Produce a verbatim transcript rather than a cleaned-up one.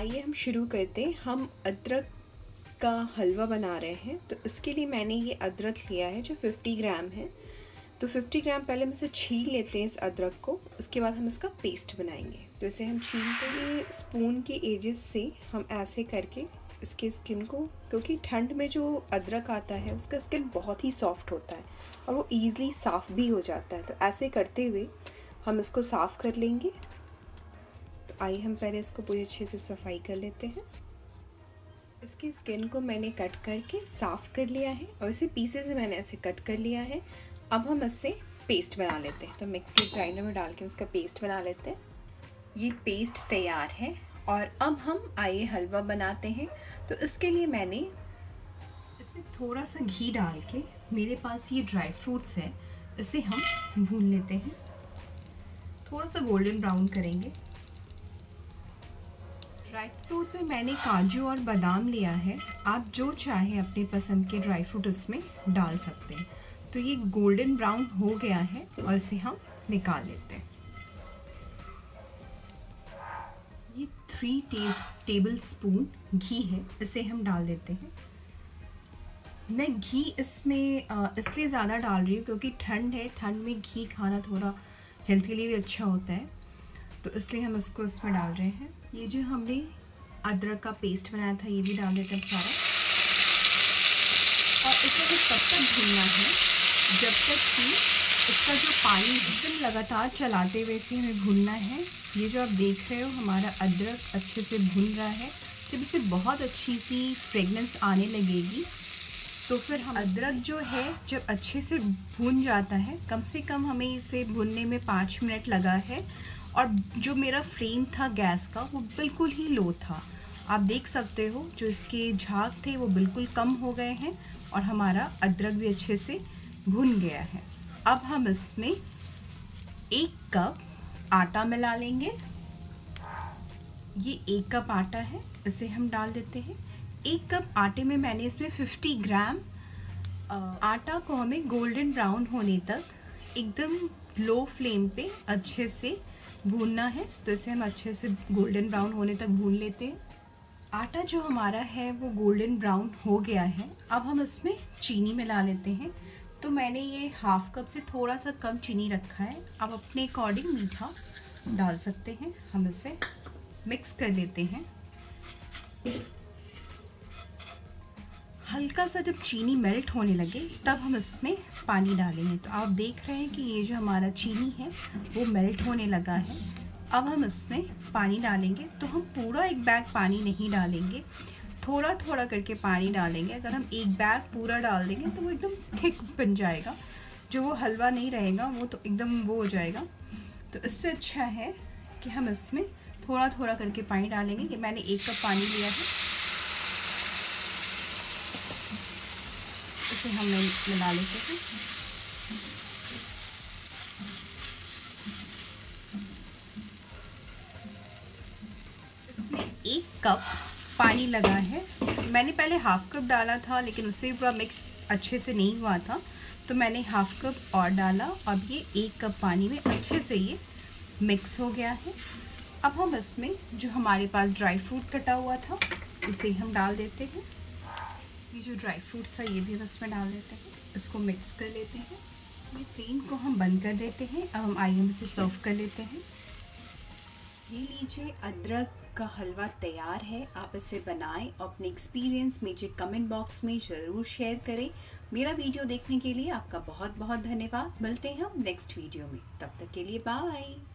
आइए हम शुरू करते हैं। हम अदरक का हलवा बना रहे हैं, तो इसके लिए मैंने ये अदरक लिया है जो पचास ग्राम है। तो पचास ग्राम पहले हम इसे छील लेते हैं इस अदरक को, उसके बाद हम इसका पेस्ट बनाएंगे। तो इसे हम छीलते हैं स्पून के एजेस से, हम ऐसे करके इसके स्किन को, क्योंकि ठंड में जो अदरक आता है उसका स्किन बहुत ही सॉफ्ट होता है और वो ईज़िली साफ़ भी हो जाता है। तो ऐसे करते हुए हम इसको साफ़ कर लेंगे। तो आइए हम पहले इसको पूरी अच्छे से सफाई कर लेते हैं। इसकी स्किन को मैंने कट करके साफ़ कर लिया है और इसे पीसे से मैंने ऐसे कट कर लिया है। अब हम इससे पेस्ट बना लेते हैं। तो मिक्सी ग्राइंडर में डाल के उसका पेस्ट बना लेते हैं। ये पेस्ट तैयार है और अब हम आइए हलवा बनाते हैं। तो इसके लिए मैंने इसमें थोड़ा सा घी डाल के, मेरे पास ये ड्राई फ्रूट्स है, इसे हम भून लेते हैं। थोड़ा सा गोल्डन ब्राउन करेंगे। ड्राई फ्रूट में मैंने काजू और बादाम लिया है, आप जो चाहें अपने पसंद के ड्राई फ्रूट इसमें डाल सकते हैं। तो ये गोल्डन ब्राउन हो गया है और इसे हम निकाल लेते हैं। ये थ्री टेबल स्पून घी है, इसे हम डाल देते हैं। मैं घी इसमें इसलिए ज़्यादा डाल रही हूँ क्योंकि ठंड है, ठंड में घी खाना थोड़ा हेल्थ के लिए भी अच्छा होता है, तो इसलिए हम इसको इसमें डाल रहे हैं। ये जो हमने अदरक का पेस्ट बनाया था ये भी डाल देते हैं सारा, और इसे भी तब तक भूनना है जब तक कि इसका जो पानी, एकदम लगातार चलाते हुए इसे हमें भूनना है। ये जो आप देख रहे हो हमारा अदरक अच्छे से भून रहा है। जब इसे बहुत अच्छी सी फ्रेगनेंस आने लगेगी तो फिर हम अदरक जो है जब अच्छे से भून जाता है, कम से कम हमें इसे भूनने में पाँच मिनट लगा है। और जो मेरा फ्लेम था गैस का वो बिल्कुल ही लो था, आप देख सकते हो जो इसके झाग थे वो बिल्कुल कम हो गए हैं और हमारा अदरक भी अच्छे से भुन गया है। अब हम इसमें एक कप आटा मिला लेंगे। ये एक कप आटा है, इसे हम डाल देते हैं। एक कप आटे में मैंने इसमें पचास ग्राम आटा को हमें गोल्डन ब्राउन होने तक एकदम लो फ्लेम पे अच्छे से भूनना है। तो इसे हम अच्छे से गोल्डन ब्राउन होने तक भून लेते हैं। आटा जो हमारा है वो गोल्डन ब्राउन हो गया है। अब हम इसमें चीनी मिला लेते हैं। तो मैंने ये हाफ कप से थोड़ा सा कम चीनी रखा है, आप अपने अकॉर्डिंग मीठा डाल सकते हैं। हम इसे मिक्स कर लेते हैं। हल्का सा जब चीनी मेल्ट होने लगे तब हम इसमें पानी डालेंगे। तो आप देख रहे हैं कि ये जो हमारा चीनी है वो मेल्ट होने लगा है। अब हम इसमें पानी डालेंगे। तो हम पूरा एक बैग पानी नहीं डालेंगे, थोड़ा थोड़ा करके पानी डालेंगे। अगर हम एक बैग पूरा डाल देंगे तो वो एकदम थिक बन जाएगा, जो वो हलवा नहीं रहेगा, वो तो एकदम वो हो जाएगा। तो इससे अच्छा है कि हम इसमें थोड़ा थोड़ा करके पानी डालेंगे। कि मैंने एक कप पानी लिया है, इसे हम मिला लेते हैं। इसमें एक कप पानी लगा है। मैंने पहले हाफ कप डाला था लेकिन उससे भी पूरा मिक्स अच्छे से नहीं हुआ था, तो मैंने हाफ कप और डाला। अब ये एक कप पानी में अच्छे से ये मिक्स हो गया है। अब हम इसमें जो हमारे पास ड्राई फ्रूट कटा हुआ था उसे हम डाल देते हैं। ये जो ड्राई फ्रूट्स है ये भी हम इसमें डाल देते हैं। इसको मिक्स कर लेते हैं। ये फ्लेम को हम बंद कर देते हैं। अब हम आइए हम इसे सर्व कर लेते हैं। ये लीजिए, अदरक का हलवा तैयार है। आप इसे बनाएं और अपने एक्सपीरियंस मुझे कमेंट बॉक्स में ज़रूर शेयर करें। मेरा वीडियो देखने के लिए आपका बहुत बहुत धन्यवाद। मिलते हैं हम नेक्स्ट वीडियो में, तब तक के लिए बाय।